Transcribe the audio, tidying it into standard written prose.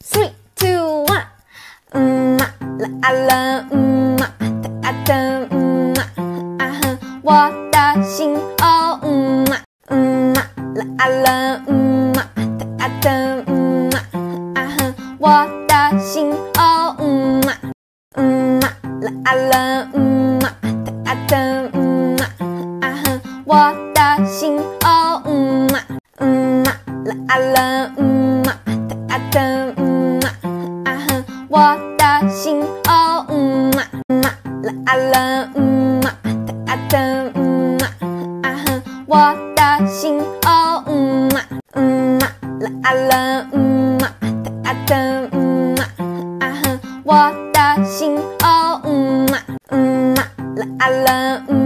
3, 2, 1，啦啦，哒哒，我的心哦，啦啦，哒哒，我的心哦，啦啦，哒哒，我的心哦，啦啦，哒哒，我的心哦，啦啦，哒哒，我的心哦，啦啦，哒哒，我的心哦，啦啦。